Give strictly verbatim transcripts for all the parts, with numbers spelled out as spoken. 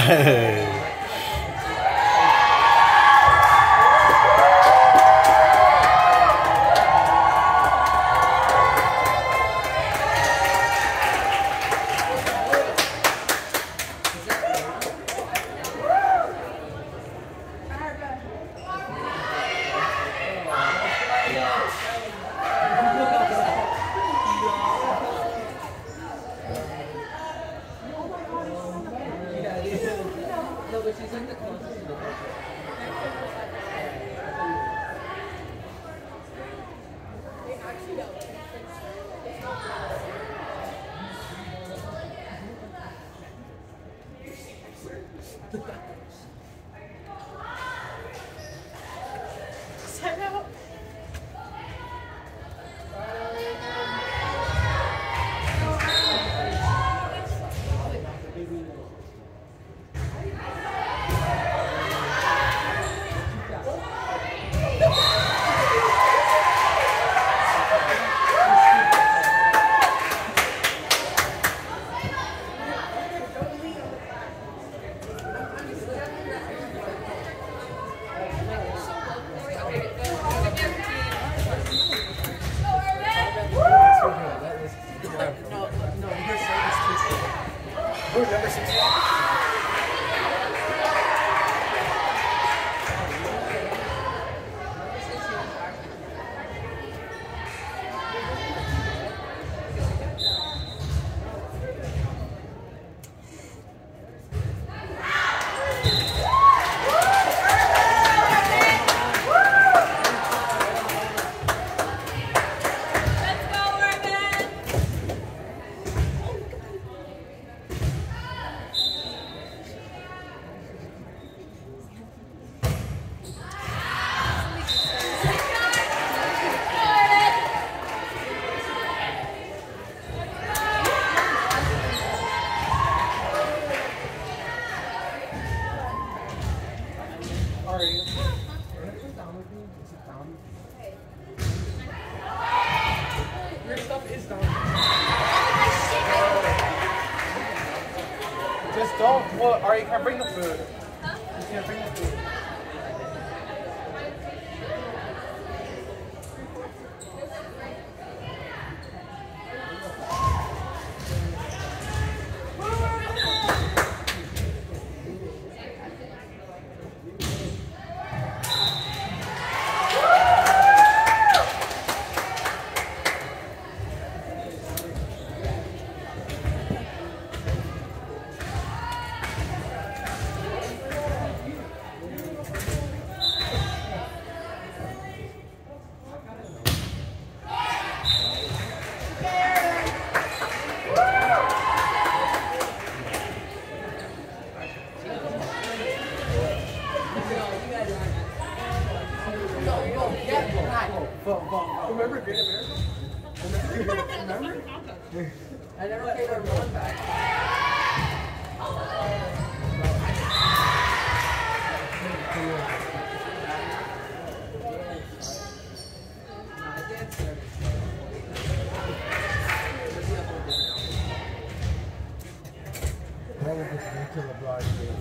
Just don't. Well, or you can bring the food. Huh? You can bring the food. Remember Great America? Remember? I never paid our run back. That was just until the block.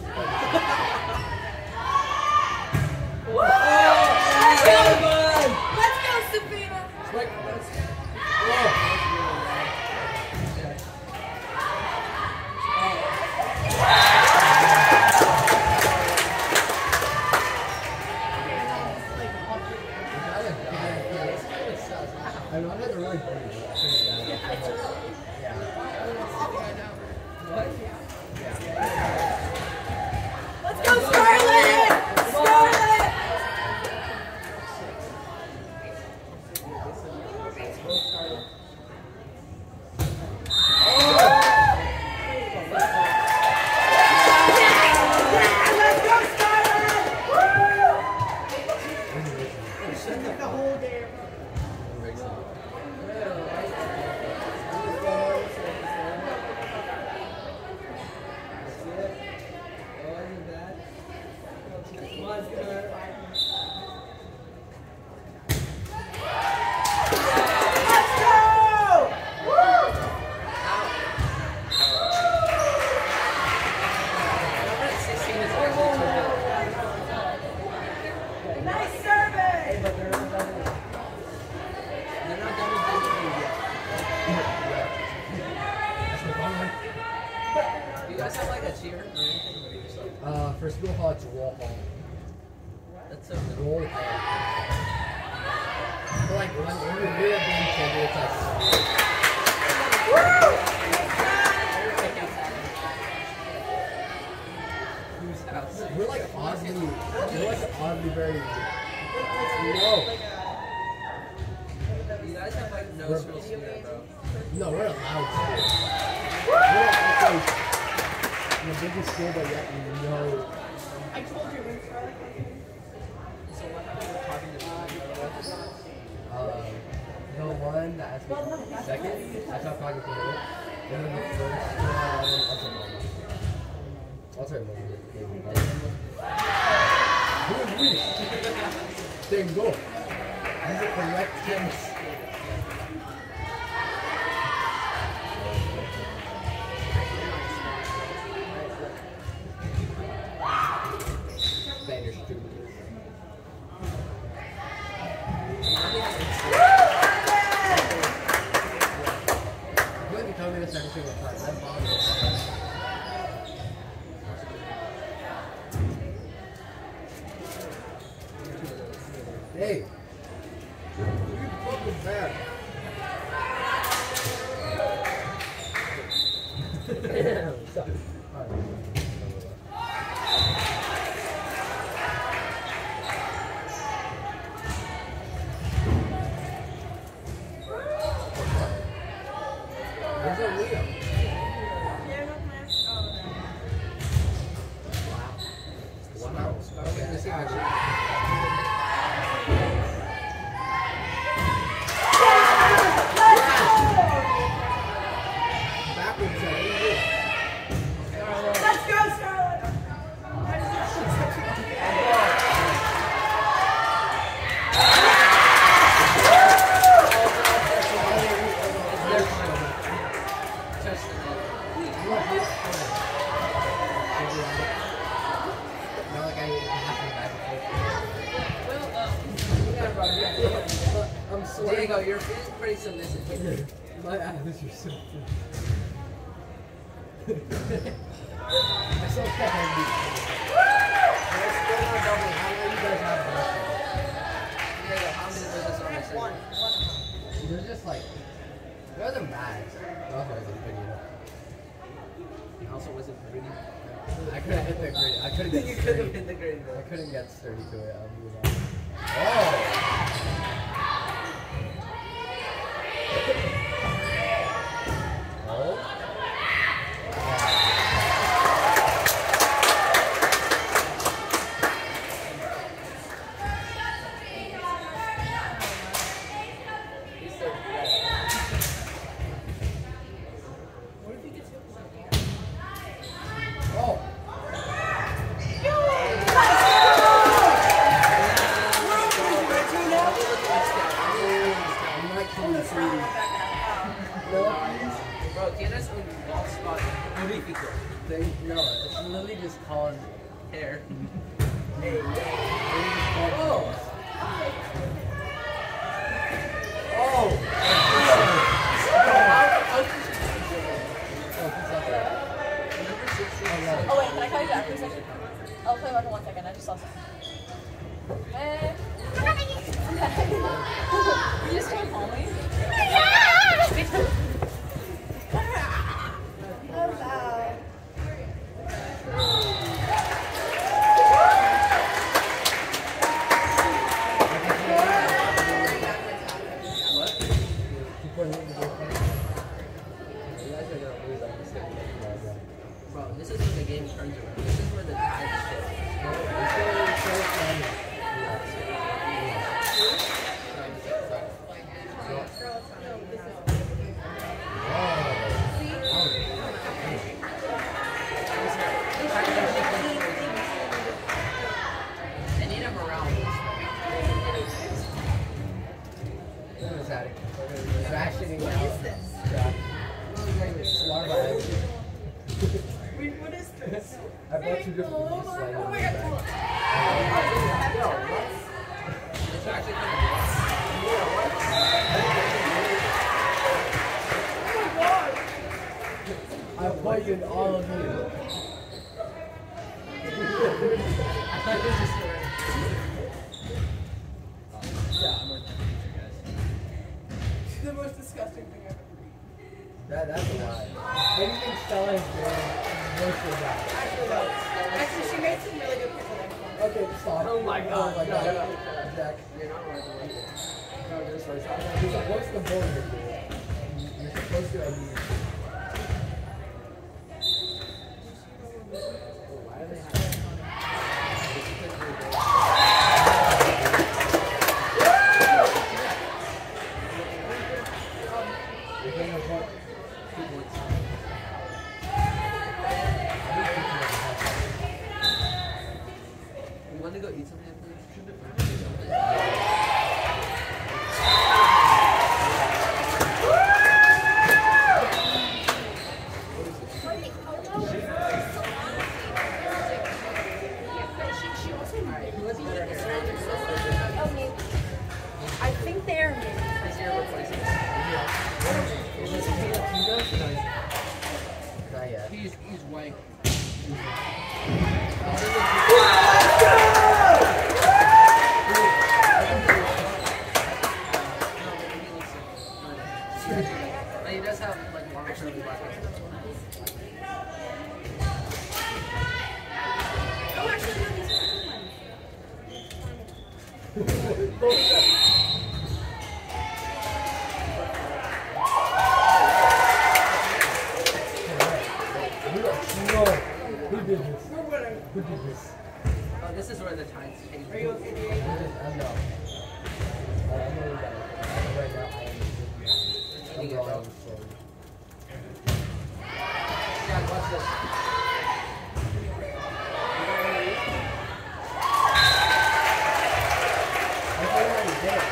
I love it really pretty. Yeah. What? Let's go, Scarlett! Scarlett! goal. But like when when you're really a game changer, it's like. We're like oddly, we're like oddly very. No. You guys have like no real spirit, bro. No, we're a loud school. We're like the biggest school, but yet we know. I told you when Scarlett came in. So what happened with talking to Uh, the one that asked me second, I stopped talking to her. And then the first one, I'll tell you what it is. Who is we? Same goal. These are correct teams. Bangers, too. You tell me this every single time. I'm bothered. Hey. You fucking bad. Stop. Where's that Leo? Wow. Wow. Okay, let's see how backwards, uh, Let's go, Scarlett! I'm sweating. Diego, you're feeling pretty submissive. My eyes are so I still can't have these. Let's go on double. How many you guys have left? Diego, how many visits are missing? One. They're just like, they're the max. Those are the pretty enough. He also wasn't pretty. I couldn't hit the grade. I couldn't get You sturdy. could have hit the grade, bro. I couldn't get sturdy to it. I'll be honest. Oh! Oh? He's so good. What if he gets hit with something? Oh! I'm not kidding, sweetie. Bro, tienes un bald spot magnífico. They, no, it's literally just called Hair. Hey. Oh! Oh! Oh wait, can I call you back for a second? I'll play back in one second. I just saw something. Hey. You just trying to call me? Hello. Bro, this is when the game turns around. This is where the tide I need a morale Rationing What out. is this? Larva. Wait, what is this? I bought two different Oh yeast my like god. on Oh the my god. back. It's actually kind I poisoned all of you. of Oh my no, god. no, no. Jack. You're not allowed to like it. No, this way. You're supposed to bowl it. You're supposed to, I mean. Oh, why do they have it? You're gonna want two points. You want to go eat something after this? I think they're me. Is your replacement? Is this Tina? Not yet. He's he's white. He does have like long curly black hair. Oh, actually, no, these are good No. Who did this? Who did this? Oh, this is where the tides came. Are you okay? I'm not. I'm not really bad. Right now, I am. I'm drawing slowly. Yeah, watch this. I thought I was dead.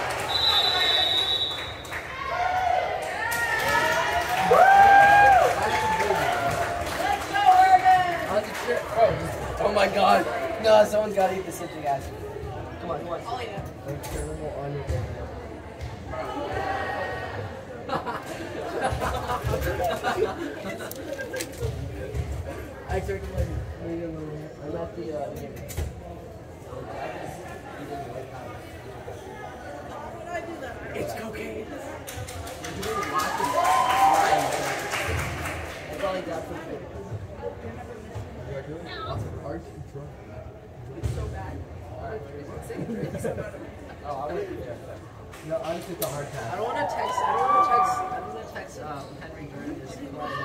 Oh my god. No, someone's got to eat the citric acid. Come on, come on. I'll eat it. Like terrible onion. I took like I left the uh name. It's cocaine. I probably got some food. You're doing lots of cards and drunk. Oh, I would, yeah. No, honestly, it's a hard I pass. don't want to text. I don't want to text. I don't want to text um, Henry during this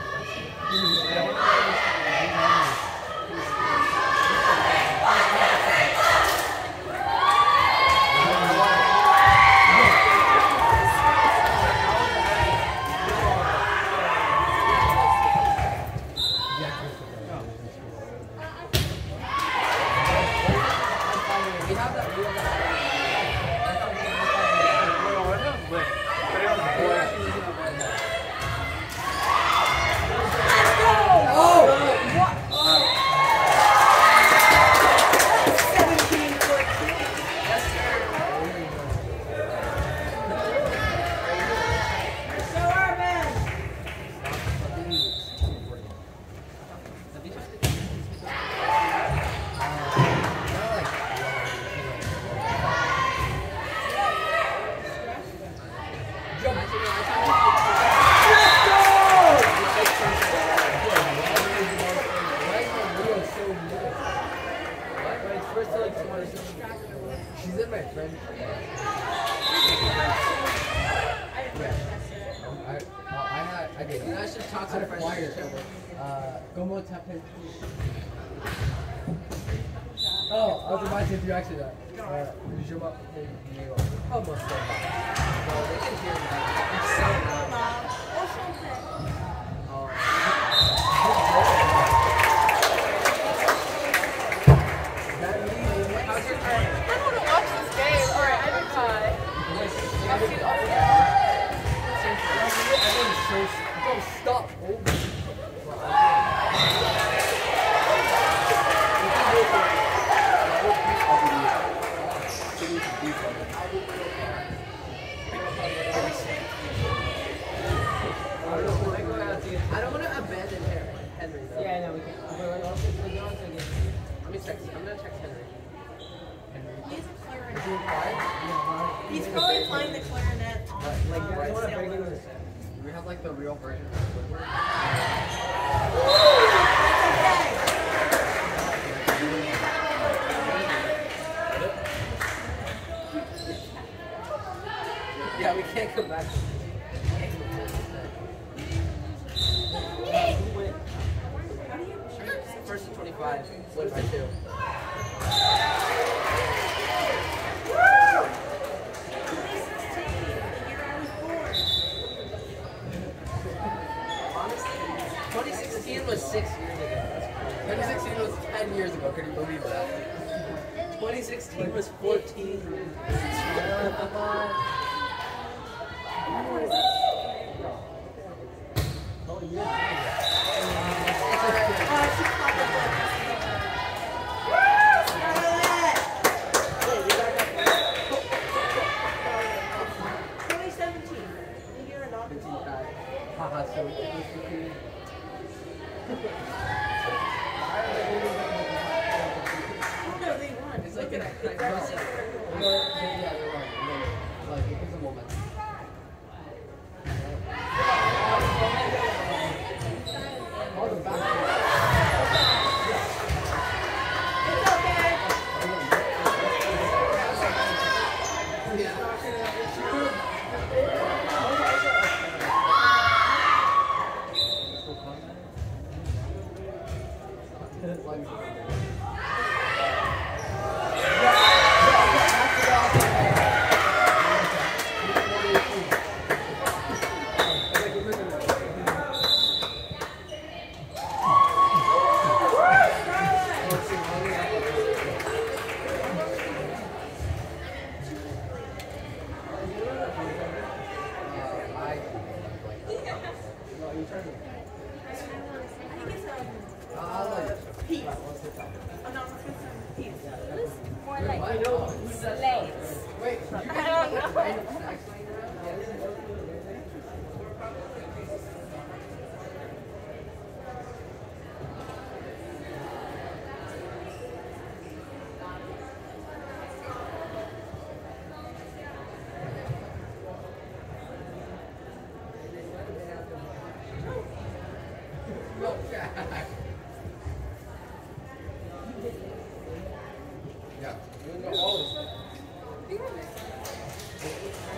We have that. We have that. She's in my friend. I, uh, I had, I did. You guys should talk I to had a friends. flyer. Uh, Gomo Tapen. Oh, I was about to do actually that. Uh, je m'appelle Neo. Almost so bad. So they can hear that. It's so loud. How's your turn? I want to watch this game. All right, I did tie. I'll see all of Don't stop. I don't want to abandon Henry. Though. Yeah, I know we can. But also, we can also get. Let me text. I'm gonna text Henry. He's a clarinet. He's probably playing the clarinet on Like, um, you guys want to Sailor. break into the set? We have like the real version of Squidward. Okay. Yeah, we can't come back. First and twenty-five. Win by two. twenty sixteen was six years ago. twenty sixteen was ten years ago. Can you believe that? twenty sixteen was fourteen. twenty seventeen, the year of not Haha, so it was fifteen. Oh no, they won. It's like an aggressive. Yeah, you're right. No, like, it gives a moment. All the back. It's okay. Peace. Oh, no, peace. More like slaves. Wait. I don't know. Yeah.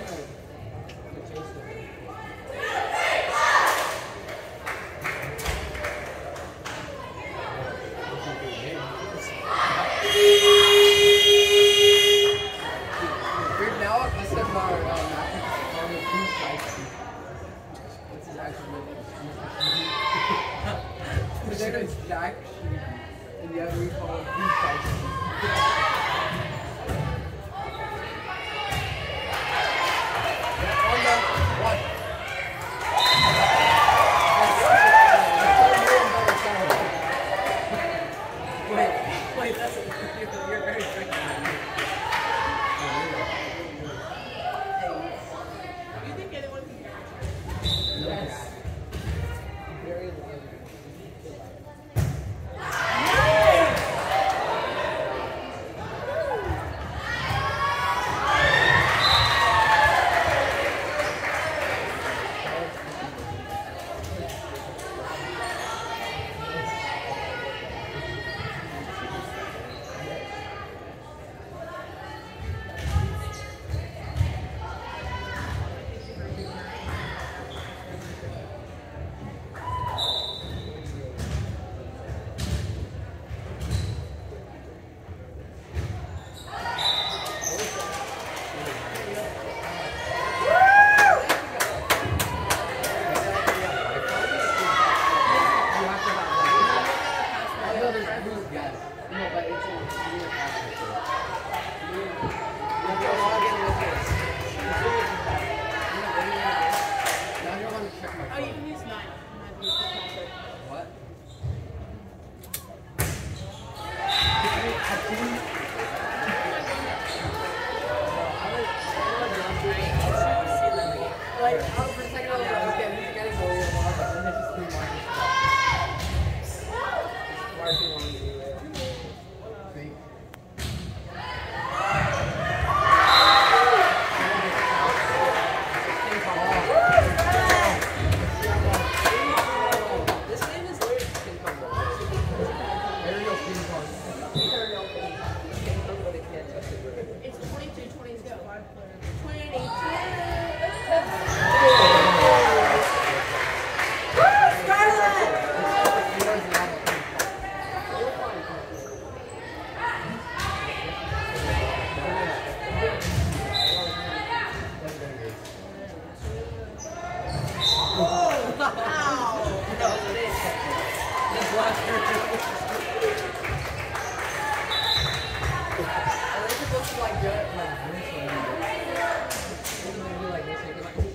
like good, like this one. It's gonna be like this. Like,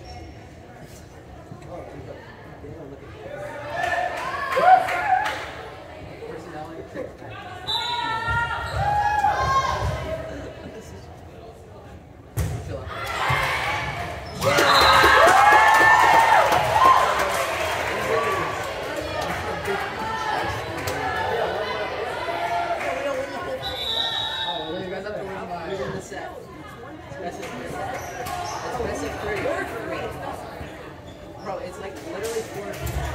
oh, damn, look at that. Personality. Chill out. Set. It's best of three. It's best of three. Bro, it's like literally four.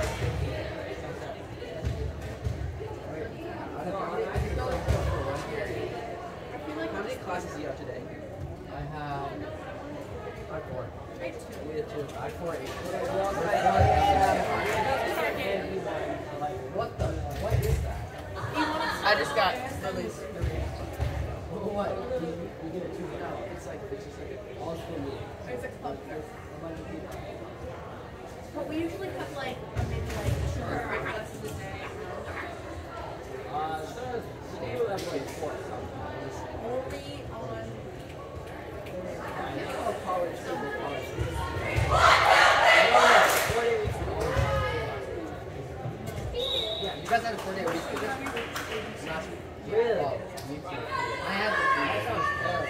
How many classes do you have today? I have. I have four. We have two. I have four eight. What the? What is that? I just got released. What? You get a two now. It's like it's just like All school meeting. It's a club. A bunch of people. But we usually have like a maybe like two or three classes a day. Uh, so we do have like four sometimes. Only on. College students, college students. yeah. You guys had a four day week this week? Last week. Really? Oh, me too. I had the That sounds terrible.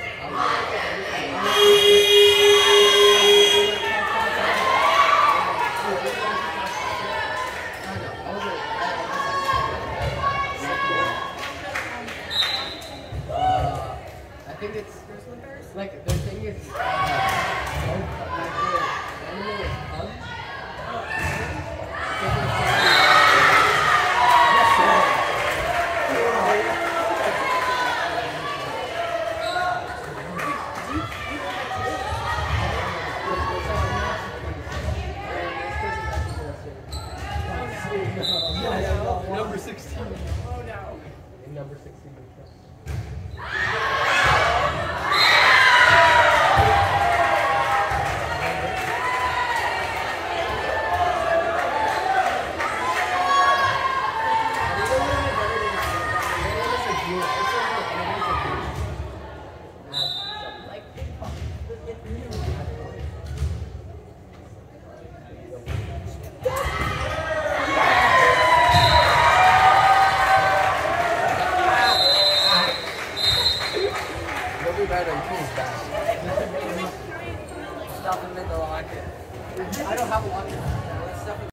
I think it's like the thing is uh, so like the animal is hugged. Number sixteen. Oh no. In number sixteen. Stop him in the locker. I don't have a locker.